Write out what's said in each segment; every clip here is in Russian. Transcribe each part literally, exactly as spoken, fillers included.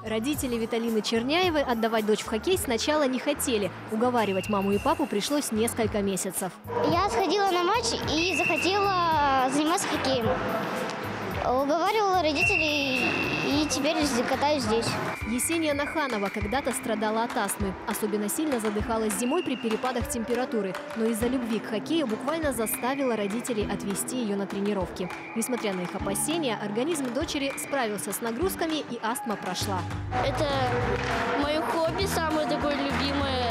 Родители Виталины Черняевой отдавать дочь в хоккей сначала не хотели. Уговаривать маму и папу пришлось несколько месяцев. Я сходила на матч и захотела заниматься хоккеем. Уговаривала родителей и теперь катаюсь здесь. Есения Наханова когда-то страдала от астмы. Особенно сильно задыхалась зимой при перепадах температуры. Но из-за любви к хоккею буквально заставила родителей отвезти ее на тренировки. Несмотря на их опасения, организм дочери справился с нагрузками и астма прошла. Это мое хобби, самое такое любимое.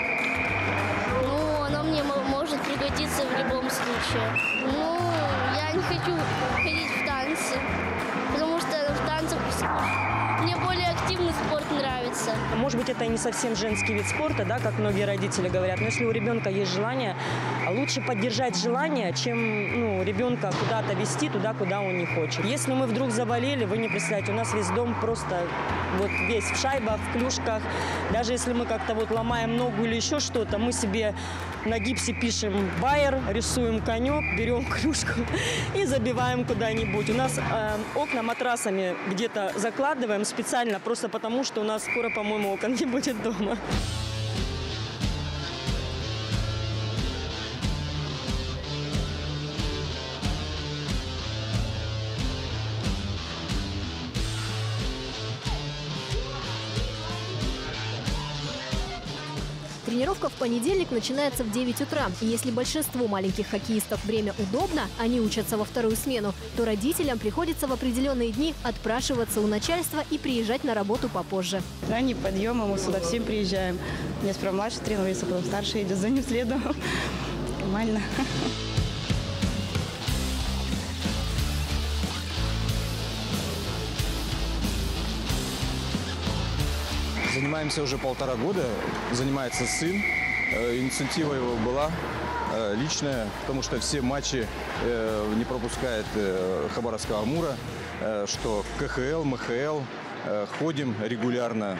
Ну, оно мне может пригодиться в любом случае. Ну, я не хочу ходить в танцы, потому что в танцах мне более активный спорт нравится. Может быть, это и не совсем женский вид спорта, да, как многие родители говорят, но если у ребенка есть желание, лучше поддержать желание, чем ну, ребенка куда-то вести туда, куда он не хочет. Если мы вдруг заболели, вы не представляете, у нас весь дом просто вот весь в шайбах, в клюшках. Даже если мы как-то вот ломаем ногу или еще что-то, мы себе на гипсе пишем байер, рисуем конек, берем клюшку и забиваем куда-нибудь. У нас э, окна матрасами где-то закладываем специально, просто потому, что у нас скоро, по-моему, окон не будет дома. Тренировка в понедельник начинается в девять утра. И если большинству маленьких хоккеистов время удобно, они учатся во вторую смену, то родителям приходится в определенные дни отпрашиваться у начальства и приезжать на работу попозже. Ранний подъем, мы сюда всем приезжаем. У меня сперва младший тренируется, потом старший идет за ним следом. Нормально. Занимаемся уже полтора года, занимается сын. Инициатива его была личная, потому что все матчи не пропускает Хабаровского Амура, что ка ха эл, эм ха эл, ходим регулярно.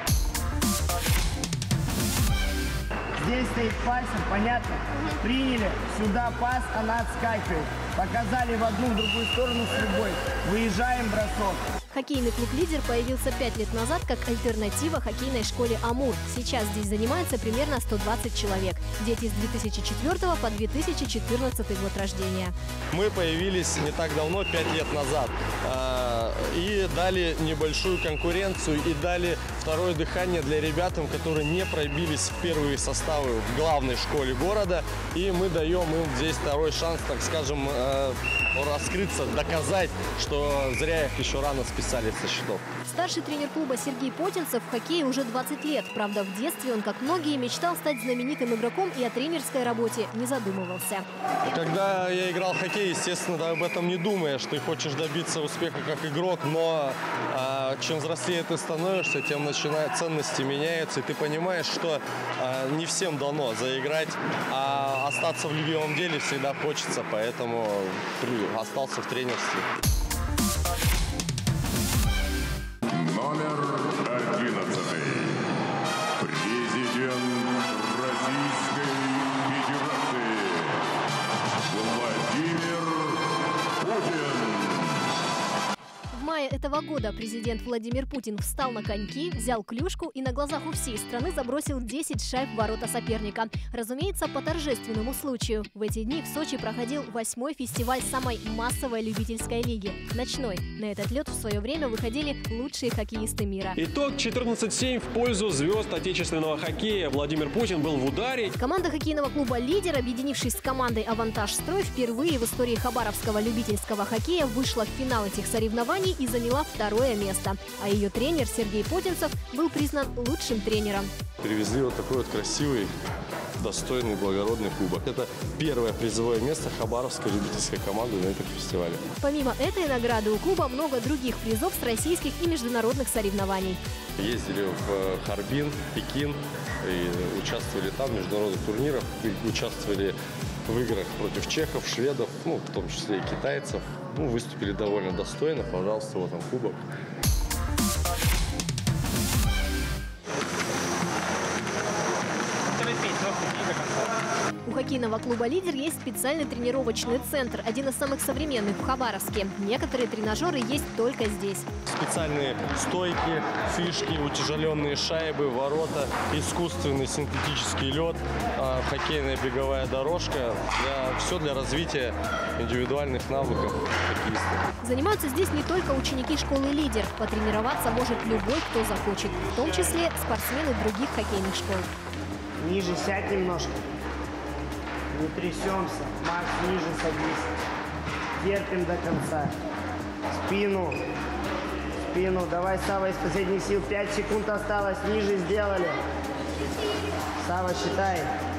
Здесь стоит пальцем, понятно? Приняли, сюда пас, она отскакивает. Показали в одну, в другую сторону с любой. Выезжаем, бросок. Хоккейный клуб «Лидер» появился пять лет назад как альтернатива хоккейной школе «Амур». Сейчас здесь занимается примерно сто двадцать человек. Дети с две тысячи четвёртого по две тысячи четырнадцатый год рождения. Мы появились не так давно, пять лет назад. И дали небольшую конкуренцию, и дали второе дыхание для ребятам, которые не пробились в первые составы в главной школе города. И мы даем им здесь второй шанс, так скажем, раскрыться, доказать, что зря их еще рано списали со счетов. Старший тренер клуба Сергей Потинцев в хоккее уже двадцать лет. Правда, в детстве он, как многие, мечтал стать знаменитым игроком и о тренерской работе не задумывался. Когда я играл в хоккей, естественно, да, об этом не думаешь. Ты хочешь добиться успеха как игрок, но а, чем взрослее ты становишься, тем начинают ценности меняются, и ты понимаешь, что а, не всем дано заиграть, а остаться в любимом деле всегда хочется, поэтому остался в тренерстве. Номер одиннадцатый. Президент Российской Федерации Владимир Путин. В мае этого года президент Владимир Путин встал на коньки, взял клюшку и на глазах у всей страны забросил десять шайб в ворота соперника. Разумеется, по торжественному случаю. В эти дни в Сочи проходил восьмой фестиваль самой массовой любительской лиги – «Ночной». На этот лед в свое время выходили лучшие хоккеисты мира. Итог четырнадцать семь в пользу звезд отечественного хоккея. Владимир Путин был в ударе. Команда хоккейного клуба «Лидер», объединившись с командой «Авантаж Строй», впервые в истории хабаровского любительского хоккея вышла в финал этих соревнований и заняла второе место. А ее тренер Сергей Потинцев был признан лучшим тренером. Привезли вот такой вот красивый, достойный, благородный кубок. Это первое призовое место хабаровской любительской команды на этом фестивале. Помимо этой награды у клуба много других призов с российских и международных соревнований. Ездили в Харбин, Пекин и участвовали там в международных турнирах, и участвовали в играх против чехов, шведов, ну, в том числе и китайцев. Ну, выступили довольно достойно. Пожалуйста, вот он кубок. Терпеть. У хоккейного клуба «Лидер» есть специальный тренировочный центр, один из самых современных в Хабаровске. Некоторые тренажеры есть только здесь. Специальные стойки, фишки, утяжеленные шайбы, ворота, искусственный синтетический лед, хоккейная беговая дорожка. Для, все для развития индивидуальных навыков хоккеиста. Занимаются здесь не только ученики школы «Лидер». Потренироваться может любой, кто захочет, в том числе спортсмены других хоккейных школ. Ниже сядь немножко. Не трясемся. Макс, ниже садись. Терпим до конца. Спину. Спину. Давай, Сава, из последних сил. Пять секунд осталось. Ниже сделали. Сава, считай.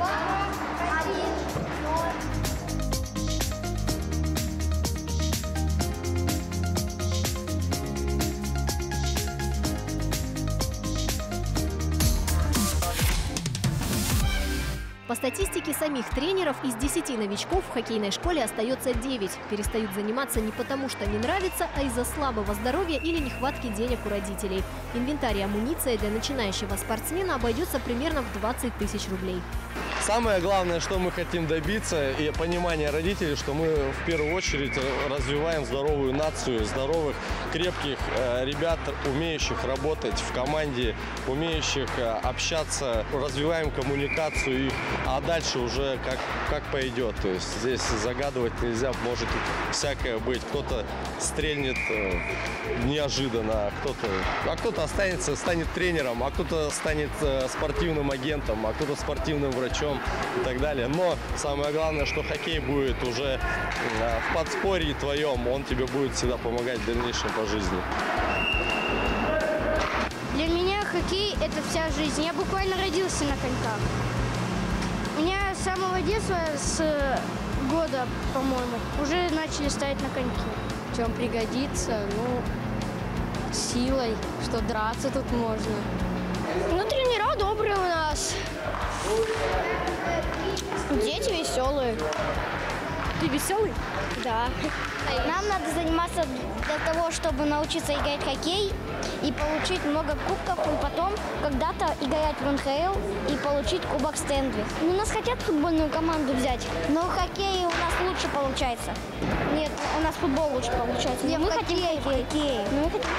По статистике самих тренеров, из десяти новичков в хоккейной школе остается девять. Перестают заниматься не потому, что не нравится, а из-за слабого здоровья или нехватки денег у родителей. Инвентарь и амуниция для начинающего спортсмена обойдется примерно в двадцать тысяч рублей. Самое главное, что мы хотим добиться, и понимание родителей, что мы в первую очередь развиваем здоровую нацию, здоровых, крепких э, ребят, умеющих работать в команде, умеющих э, общаться, развиваем коммуникацию, и, а дальше уже как, как пойдет. То есть здесь загадывать нельзя, может всякое быть. Кто-то стрельнет э, неожиданно, а кто-то, а кто-то останется, станет тренером, а кто-то станет э, спортивным агентом, а кто-то спортивным врачом и так далее. Но самое главное, что хоккей будет уже в подспорье твоем, он тебе будет всегда помогать в дальнейшем по жизни. Для меня хоккей – это вся жизнь. Я буквально родился на коньках. У меня с самого детства, с года, по-моему, уже начали ставить на коньки. В чем пригодится? Ну, силой, что драться тут можно. Ну, тренера добрые у нас. Дети веселые. Ты веселый? Да. Нам надо заниматься для того, чтобы научиться играть в хоккей и получить много кубков, и потом когда-то играть в эн ха эл и получить кубок Стэнли. Ну, нас хотят футбольную команду взять, но в хоккее у нас лучше получается. Нет, у нас футбол лучше получается. Нет, мы хотим хоккей. хоккей. Мы хотим